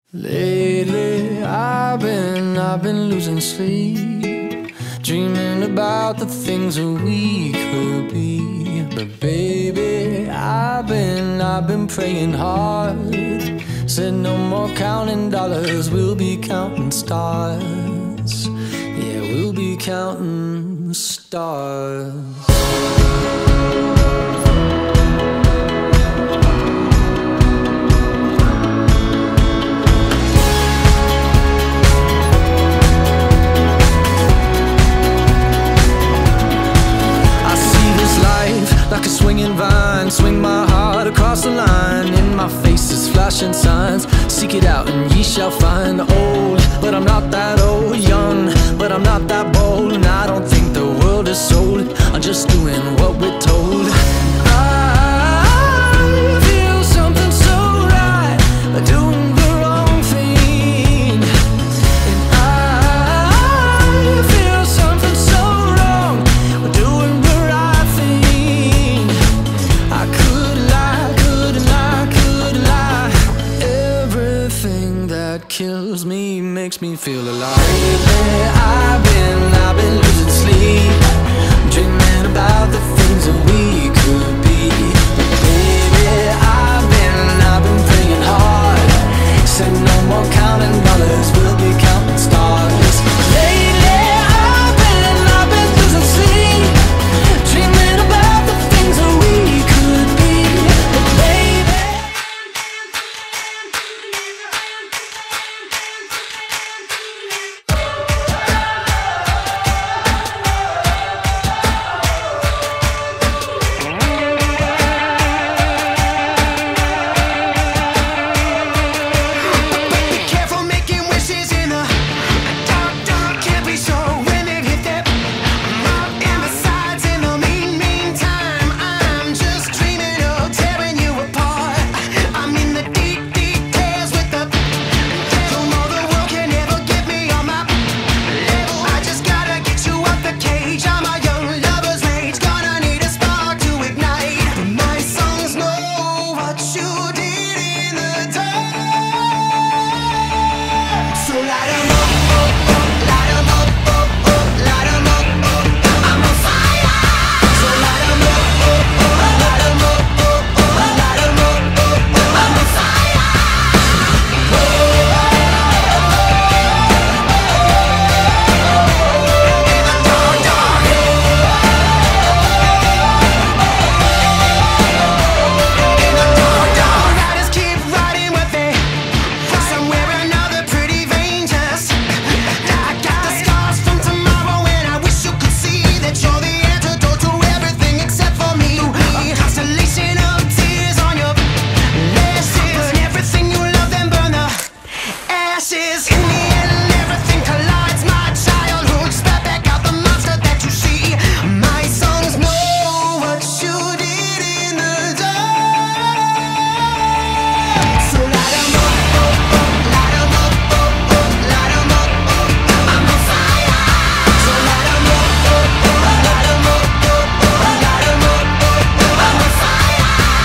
Lately I've been losing sleep, dreaming about the things that we could be. But baby, I've been praying hard. Said no more counting dollars, we'll be counting stars. Yeah, we'll be counting stars. Like a swinging vine, swing my heart across the line. In my face is flashing signs. Seek it out and ye shall find. Old, but I'm not that old. Young, but I'm not that bold. And I don't think the world is sold. I'm just doing what we're told. I feel something so right, doing the wrong thing. And I feel something so wrong, doing the right thing. I could lie. Everything that kills me makes me feel alive. Lately I've been losing sleep, dreaming about the things that we could be. Baby, I've been praying hard. Said no more counting dollars, we'll be counting stars. Lately I've been losing sleep, dreaming about the things that we could be. But baby, be careful making wishes in the dark, can't be sure when it hit that mark. And besides, in the meantime, I'm just dreaming of tearing you apart. I'm in the deep details with the devil. No, the world can never get me on my level. I just gotta get you out the cage. I'm a young lover's rage, gonna need a spark to ignite. My songs know what you did in the dark. So light 'em up, light 'em up, light 'em up, I'm on fire. So light 'em up, light 'em up, light 'em up, I'm on fire. Riders keep riding with it. Somewhere another pretty vein just. I got the scars from tomorrow, and I wish you could see that you're the antidote to everything except for me. A constellation of tears on your lashes. Burn everything you love, then burn the ashes. In the end, everything collides. My childhood, spat back out the monster that you see. My songs know what you did in the dark. So light 'em up, light 'em up, light 'em up, I'm on fire. So light 'em up, light 'em up, light 'em up, I'm on fire.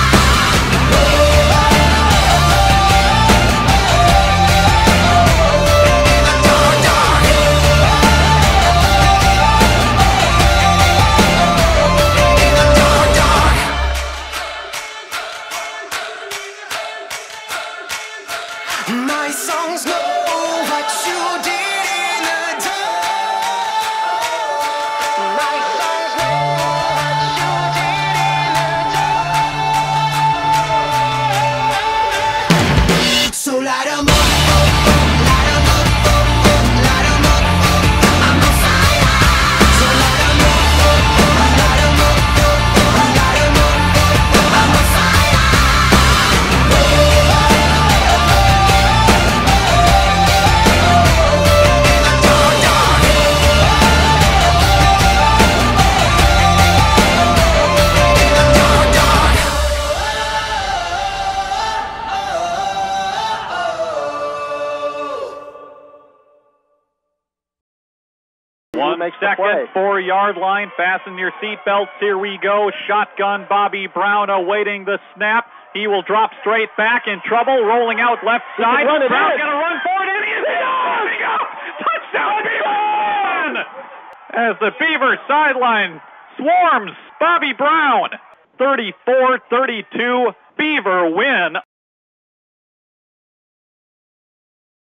My songs know what you did in the dark. My songs know what you did in the dark. So light 'em up, light 'em up, light 'em up, I'm on fire. So light 'em up, light 'em up, light 'em up, I'm on fire. One second, 4-yard line. Fasten your seatbelts. Here we go. Shotgun Bobby Brown awaiting the snap. He will drop straight back in trouble, rolling out left side. Brown's going to run for it, and he is coming up! Touchdown, Beaver! As the Beaver sideline swarms Bobby Brown. 34-32, Beaver win.